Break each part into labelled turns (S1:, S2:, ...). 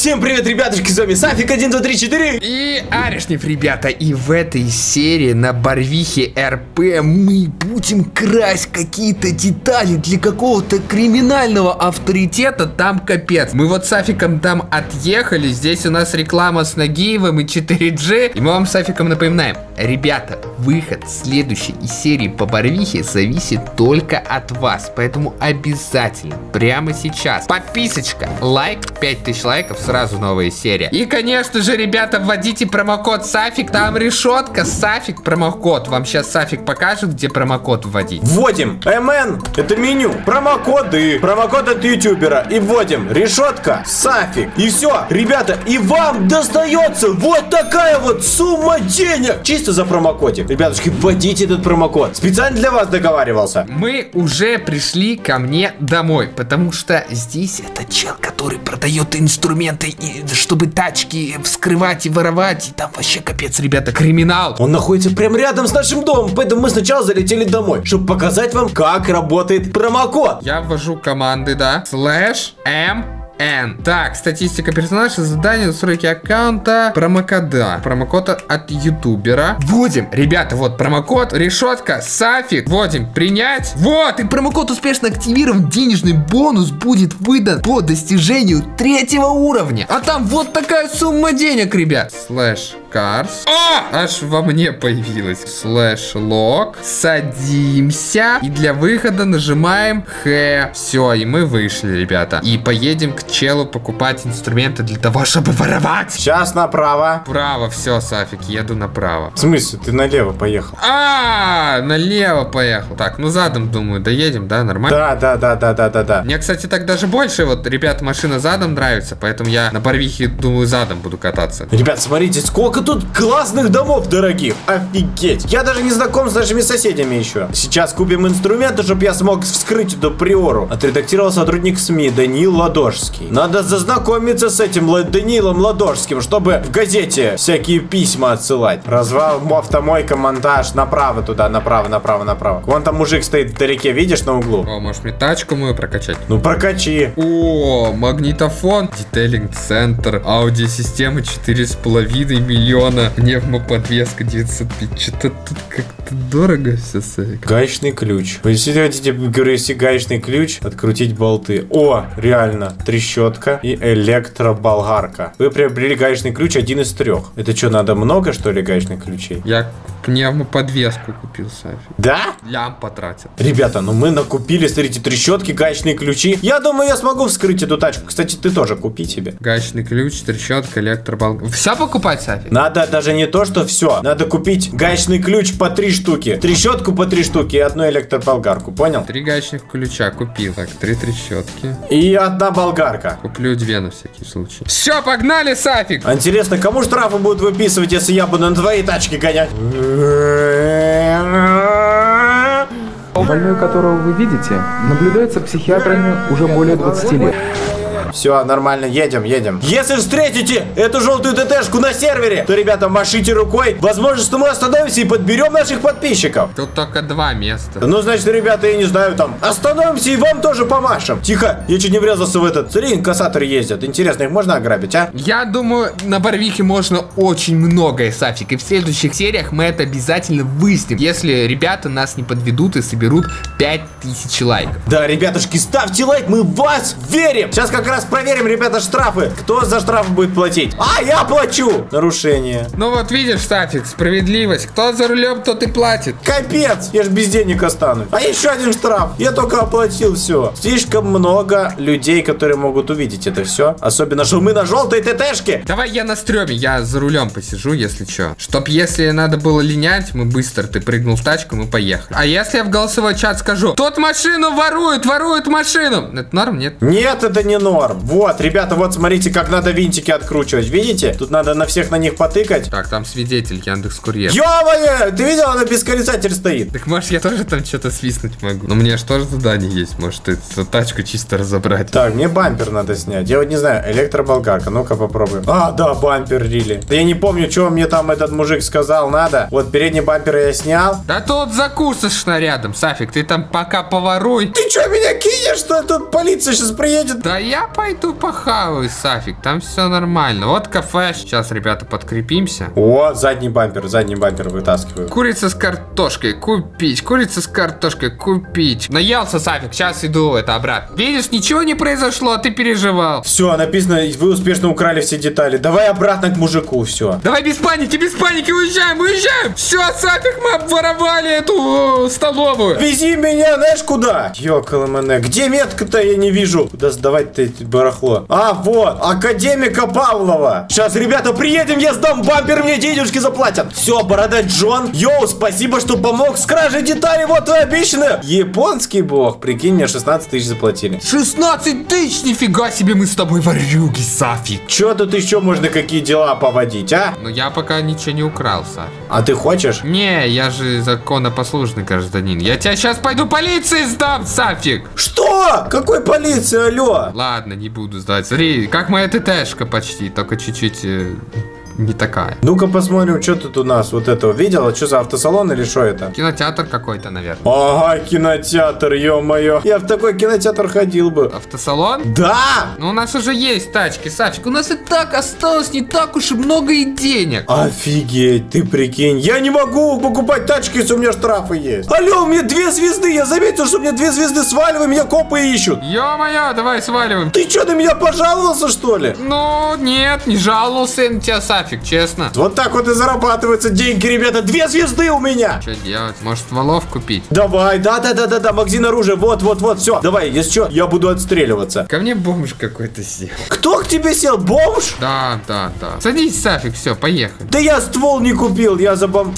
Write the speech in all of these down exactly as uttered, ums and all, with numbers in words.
S1: Всем привет, ребятушки, с вами Сафик один, два, три, четыре
S2: и Арешнев, ребята. И в этой серии на Барвихе эр пэ мы будем красть какие-то детали для какого-то криминального авторитета. Там капец. Мы вот с Сафиком там отъехали. Здесь у нас реклама с Нагиевым и четыре джи. И мы вам с Сафиком напоминаем. Ребята, выход следующей серии по Барвихе зависит только от вас. Поэтому обязательно прямо сейчас подписочка, лайк, пять тысяч лайков, сразу новая серия. И, конечно же, ребята, вводите промокод Сафик. Там решетка, Сафик, промокод. Вам сейчас Сафик покажет, где промокод вводить.
S1: Вводим эм эн, это меню, промокоды, промокод от ютубера. И вводим решетка, Сафик. И все, ребята, и вам достается вот такая вот сумма денег. Чисто за промокодик. Ребятушки, вводите этот промокод. Специально для вас договаривался.
S2: Мы уже пришли ко мне домой, потому что здесь это чел, который продает инструменты, и, чтобы тачки вскрывать и воровать. И там вообще капец, ребята, криминал.
S1: Он находится прямо рядом с нашим домом, поэтому мы сначала залетели домой, чтобы показать вам, как работает промокод.
S2: Я ввожу команды, да. Слэш эм эн. Так, статистика персонажа, задание, настройки аккаунта, промокода. Промокод от ютубера. Вводим, ребята, вот промокод, решетка, Сафик. Вводим, принять. Вот, и промокод успешно активирован. Денежный бонус будет выдан по достижению третьего уровня. А там вот такая сумма денег, ребят. Слэш карс. О! Аж во мне появилась. Слэш лог. Садимся. И для выхода нажимаем Х. Все, и мы вышли, ребята. И поедем к челу покупать инструменты для того, чтобы воровать.
S1: Сейчас направо.
S2: Право, все, Сафик, еду направо.
S1: В смысле? Ты налево поехал?
S2: А, налево поехал. Так, ну задом, думаю, доедем, да, нормально?
S1: Да, да, да, да, да, да, да.
S2: Мне, кстати, так даже больше, вот, ребят, машина задом нравится, поэтому я на Барвихе, думаю, задом буду кататься.
S1: Ребят, смотрите, сколько тут классных домов дорогих. Офигеть. Я даже не знаком с нашими соседями еще. Сейчас купим инструменты, чтобы я смог вскрыть эту приору. Отредактировал сотрудник СМИ Даниил Ладожский. Надо зазнакомиться с этим Даниилом Ладожским, чтобы в газете всякие письма отсылать. Развал, автомойка, монтаж. Направо туда, направо, направо, направо. Вон там мужик стоит вдалеке, видишь, на углу?
S2: О, может мне тачку мою прокачать?
S1: Ну прокачи.
S2: О, магнитофон, детейлинг-центр, аудиосистема четыре с половиной миллиона, пневмоподвеска девятьсот пять. Что-то тут как-то дорого все, Сафик.
S1: Гаечный ключ. Вы если хотите, говорю, если гаечный ключ, открутить болты. О, реально. Трещотка и электроболгарка. Вы приобрели гаечный ключ один из трех. Это что, надо много, что ли, гаечных ключей?
S2: Я пневмоподвеску купил, Сафик.
S1: Да?
S2: Лям потратил.
S1: Ребята, ну мы накупили, смотрите, трещотки, гаечные ключи. Я думаю, я смогу вскрыть эту тачку. Кстати, ты тоже купи себе.
S2: Гаечный ключ, трещотка, электроболгарка. Все покупать, Сафик?
S1: Надо даже не то, что все. Надо купить гаечный ключ по три штуки. Трещотку по три штуки и одну электроболгарку. Понял?
S2: Три гаечных ключа купил. Так, три трещотки.
S1: И одна болгарка.
S2: Куплю две на всякий случай. Все, погнали, Сафик!
S1: А интересно, кому штрафы будут выписывать, если я буду на твоей тачке гонять?
S3: Больной, которого вы видите, наблюдается психиатрами уже более двадцати лет.
S1: Все, нормально, едем, едем. Если встретите эту желтую ТТшку на сервере, то, ребята, машите рукой. Возможно, что мы остановимся и подберем наших подписчиков.
S2: Тут только два места.
S1: Ну, значит, ребята, я не знаю, там, остановимся и вам тоже помашем. Тихо, я чуть не врезался в этот. Смотри, инкассаторы ездят. Интересно, их можно ограбить, а?
S2: Я думаю, на Барвихе можно очень многое, Сафик. И в следующих сериях мы это обязательно выясним. Если ребята нас не подведут и соберут пять тысяч лайков.
S1: Да, ребятушки, ставьте лайк, мы в вас верим. Сейчас как раз проверим, ребята, штрафы. Кто за штрафы будет платить? А, я плачу! Нарушение.
S2: Ну вот видишь, Сафик, справедливость. Кто за рулем, тот и платит.
S1: Капец, я ж без денег останусь. А еще один штраф. Я только оплатил все. Слишком много людей, которые могут увидеть это все. Особенно, что мы на желтой ТТшке.
S2: Давай я на стреме, я за рулем посижу, если что. Чтоб если надо было линять, мы быстро, ты прыгнул в тачку, мы поехали. А если я в голосовой чат скажу, тот машину ворует, ворует машину. Это норм, нет?
S1: Нет, это не норм. Вот, ребята, вот смотрите, как надо винтики откручивать. Видите? Тут надо на всех на них потыкать.
S2: Так, там свидетель, Яндекс.Курьер.
S1: Ё-моё, ты видел, она без колеса теперь стоит.
S2: Так может я тоже там что-то свистнуть могу. Но мне же тоже задание есть. Может эту тачку чисто разобрать.
S1: Так, мне бампер надо снять. Я вот не знаю, электроболгарка. Ну-ка попробуем. А, да, бампер рили. Да я не помню, что мне там этот мужик сказал. Надо. Вот передний бампер я снял.
S2: Да тут закусочно рядом, Сафик. Ты там пока поворуй.
S1: Ты что, меня кинешь, что тут полиция сейчас приедет?
S2: Да я пойду похаваю, Сафик, там все нормально. Вот кафе, сейчас, ребята, подкрепимся.
S1: О, задний бампер, задний бампер вытаскиваю.
S2: Курица с картошкой купить, курица с картошкой купить. Наелся, Сафик, сейчас иду это обратно. Видишь, ничего не произошло, а ты переживал.
S1: Все, написано, вы успешно украли все детали. Давай обратно к мужику, все.
S2: Давай без паники, без паники, уезжаем, уезжаем. Все, Сафик, мы обворовали эту э, столовую.
S1: Вези меня, знаешь куда? Ёкало мене, где метка-то я не вижу. Куда сдавать-то это барахло? А, вот, академика Павлова. Сейчас, ребята, приедем, я сдам бампер, мне денежки заплатят. Все, бородач Джон. Йоу, спасибо, что помог с кражей деталей, вот твои обещанные. Японский бог, прикинь, мне шестнадцать тысяч заплатили.
S2: шестнадцать тысяч, нифига себе, мы с тобой ворюги, Сафик.
S1: Че тут еще можно какие дела поводить, а?
S2: Ну я пока ничего не украл, Сафик.
S1: А ты хочешь?
S2: Не, я же законопослушный гражданин. Я тебя сейчас пойду полиции сдам, Сафик.
S1: Что? Какой полиции, алло?
S2: Ладно, не буду сдать. Смотри, как моя ТТшка почти, только чуть-чуть э, не такая.
S1: Ну-ка посмотрим, что тут у нас вот этого. Видела? Что за автосалон или что это?
S2: Кинотеатр какой-то, наверное.
S1: Ага, кинотеатр, ё-моё. Я в такой кинотеатр ходил бы.
S2: Автосалон?
S1: Да!
S2: Ну у нас уже есть тачки, Сафик. У нас и так осталось не так уж и много и денег.
S1: Офигеть, ты прикинь. Я не могу покупать тачки, если у меня штрафы есть. Алло, у меня две звезды. Я заметил, что у меня две звезды. Сваливай, меня копы ищут.
S2: Ё-моё, давай сваливаем.
S1: Ты что, на меня пожаловался, что ли?
S2: Ну, нет, не жаловался я на тебя, Сафик, честно.
S1: Вот так вот и зарабатываются деньги, ребята. Две звезды у меня.
S2: Что делать? Может, стволов купить?
S1: Давай, да-да-да-да-да, магазин оружия. Вот-вот-вот, все. Давай, если что, я буду отстреливаться.
S2: Ко мне бомж какой-то сел.
S1: Кто к тебе сел? Бомж?
S2: Да, да, да. Садись, Сафик, все, поехали.
S1: Да я ствол не купил, я за бом...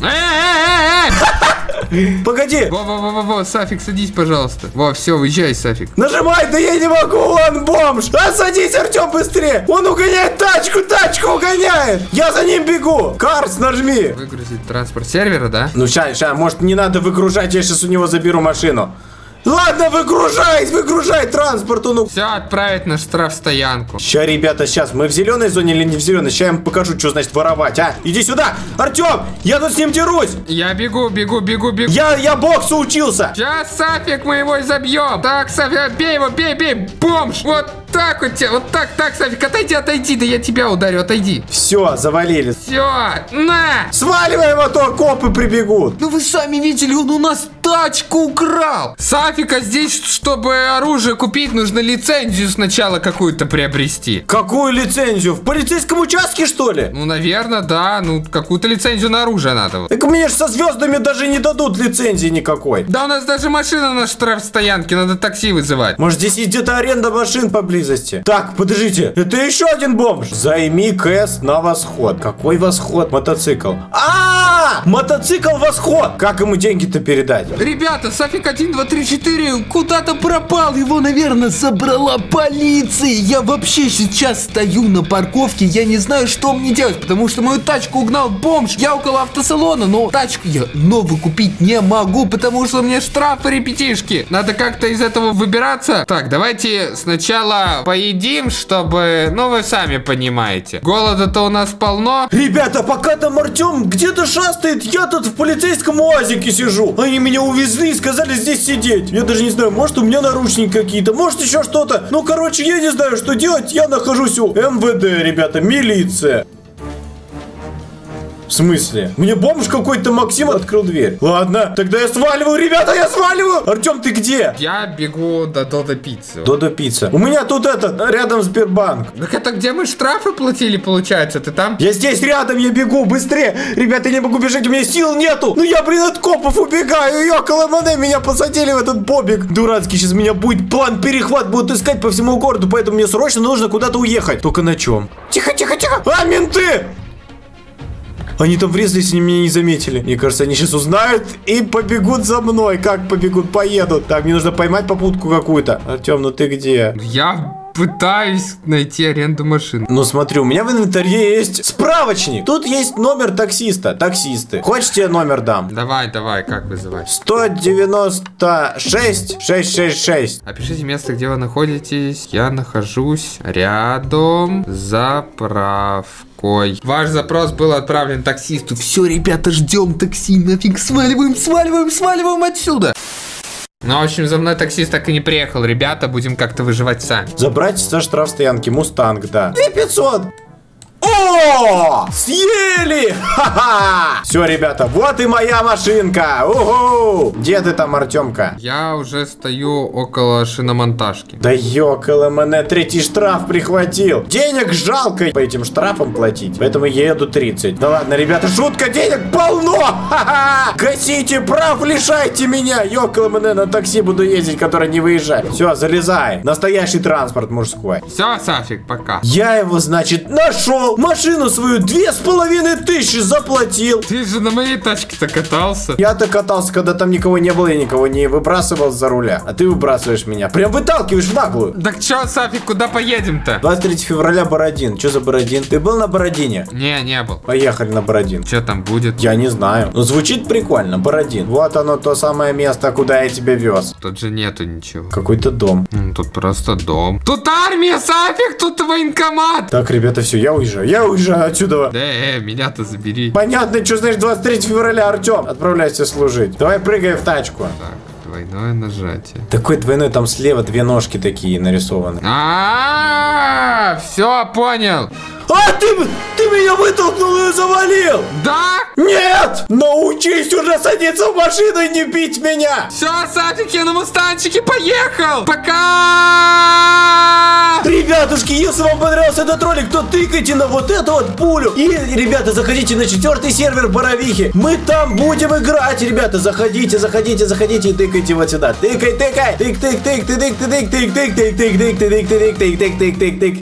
S2: Э-э-э-э!
S1: Погоди.
S2: Во-во-во-во, Сафик, садись, пожалуйста. Во, все, уезжай, Сафик.
S1: Нажимай, да я не могу, он бомж. А садись, Артем, быстрее. Он угоняет тачку, тачку угоняет. Я за ним бегу. Карс, нажми.
S2: Выгрузить транспорт сервера, да?
S1: Ну, ща, ща, может, не надо выгружать, я сейчас у него заберу машину. Ладно, выгружай, выгружай транспорт, ну.
S2: Все, отправить на штрафстоянку.
S1: Ща, ребята, сейчас, мы в зеленой зоне или не в зеленой? Ща я им покажу, что значит воровать, а? Иди сюда, Артем, я тут с ним дерусь.
S2: Я бегу, бегу, бегу, бегу.
S1: Я, я боксу учился.
S2: Сейчас, Сафик, мы его изобьем. Так, Сафик, бей его, бей, бей, бомж. Вот так вот тебя, вот так, так, Сафик, отойди, отойди, да я тебя ударю, отойди.
S1: Все, завалили.
S2: Все, на.
S1: Сваливаем, а то копы прибегут.
S2: Ну вы сами видели, он у нас тачку украл. Сафика, здесь, чтобы оружие купить, нужно лицензию сначала какую-то приобрести.
S1: Какую лицензию? В полицейском участке, что ли?
S2: Ну, наверное, да. Ну, какую-то лицензию на оружие надо.
S1: Так мне же со звездами даже не дадут лицензии никакой.
S2: Да у нас даже машина на штрафстоянке, надо такси вызывать.
S1: Может, здесь есть где-то аренда машин поблизости? Так, подождите, это еще один бомж. Займи кэс на восход. Какой восход? Мотоцикл. А, -а, -а! Мотоцикл восход. Как ему деньги-то передать?
S2: Ребята, Сафик один, два, три, четыре куда-то пропал. Его, наверное, забрала полиция. Я вообще сейчас стою на парковке. Я не знаю, что мне делать, потому что мою тачку угнал бомж. Я около автосалона, но тачку я новую купить не могу, потому что у меня штрафы, ребятишки. Надо как-то из этого выбираться. Так, давайте сначала поедим, чтобы... Ну, вы сами понимаете. Голода-то у нас полно.
S1: Ребята, пока там Артем где-то шастает, я тут в полицейском УАЗике сижу. Они меня увезли и сказали здесь сидеть. Я даже не знаю, может у меня наручники какие-то, может еще что-то. Ну, короче, я не знаю, что делать. Я нахожусь у эм вэ дэ, ребята, милиция. В смысле? Мне бомж какой-то Максим открыл дверь. Ладно, тогда я сваливаю, ребята, я сваливаю. Артем, ты где?
S2: Я бегу до Додо Пиццы.
S1: Додо Пицца. У меня тут этот, рядом Сбербанк.
S2: Так это где мы штрафы платили, получается? Ты там?
S1: Я здесь рядом, я бегу, быстрее. Ребята, я не могу бежать, у меня сил нету. Ну я, блин, от копов убегаю. Ёкало мене, меня посадили в этот бобик дурацкий. Сейчас меня будет план перехват, будут искать по всему городу. Поэтому мне срочно нужно куда-то уехать. Только на чем? Тихо, тихо, тихо. А, менты! Они там врезались, они меня не заметили. Мне кажется, они сейчас узнают и побегут за мной. Как побегут? Поедут. Так, мне нужно поймать попутку какую-то. Артем, ну ты где?
S2: Я пытаюсь найти аренду машин.
S1: Ну смотри, у меня в инвентаре есть справочник. Тут есть номер таксиста. Таксисты. Хочешь, тебе номер дам?
S2: Давай, давай, как вызывать?
S1: сто девяносто шесть шесть шесть шесть.
S2: Опишите место, где вы находитесь. Я нахожусь рядом с заправкой. Ваш запрос был отправлен таксисту. Все, ребята, ждем такси. Нафиг сваливаем, сваливаем, сваливаем отсюда. Ну, в общем, за мной таксист так и не приехал. Ребята, будем как-то выживать сами.
S1: Забрать со штрафстоянки Мустанг, да. две тысячи пятьсот. О, съели! Ха-ха! Все, ребята, вот и моя машинка. Угу! Где ты там, Артемка?
S2: Я уже стою около шиномонтажки.
S1: Да ёкало мене, третий штраф прихватил. Денег жалко по этим штрафам платить, поэтому я еду тридцать. Да ладно, ребята, шутка, денег полно! Ха-ха! Гасите прав, лишайте меня! Ёкало мене, на такси буду ездить, который не выезжает. Все, залезай. Настоящий транспорт мужской.
S2: Все, Сафик, пока.
S1: Я его, значит, нашел. Машину свою две с половиной тысячи заплатил.
S2: Ты же на моей тачке-то катался.
S1: Я-то катался, когда там никого не было, я никого не выбрасывал за руля. А ты выбрасываешь меня. Прям выталкиваешь в наглую.
S2: Так чё, Сафик, куда поедем-то?
S1: двадцать третьего февраля Бородин. Что за Бородин? Ты был на Бородине?
S2: Не, не был.
S1: Поехали на Бородин.
S2: Что там будет?
S1: Я не знаю. Но звучит прикольно. Бородин. Вот оно, то самое место, куда я тебя вез.
S2: Тут же нету ничего.
S1: Какой-то дом.
S2: М, Тут просто дом. Тут армия, Сафик, тут военкомат.
S1: Так, ребята, все, я уезжаю. Я уезжаю отсюда.
S2: Да, э, меня-то забери.
S1: Понятно, что значит двадцать третьего февраля, Артем. Отправляйся служить. Давай прыгай в тачку.
S2: Так, двойное нажатие.
S1: Такой двойной, там слева две ножки такие нарисованы.
S2: А, все, понял.
S1: А, ты, ты меня вытолкнул и завалил!
S2: Да?
S1: Нет! Научись уже садиться в машину и не бить меня!
S2: Все, Сафик, я на мустанчике поехал. Пока!
S1: Ребятушки, если вам понравился этот ролик, то тыкайте на вот эту вот пулю. И, ребята, заходите на четвертый сервер Боровихи. Мы там будем играть, ребята. Заходите, заходите, заходите и тыкайте вот сюда. Тыкай, тыкай. Тык, тык, тык, тык, тык, тык, тык, тык, тык, тык, тык, тык, тык, тык, тык, тык, тык, тык.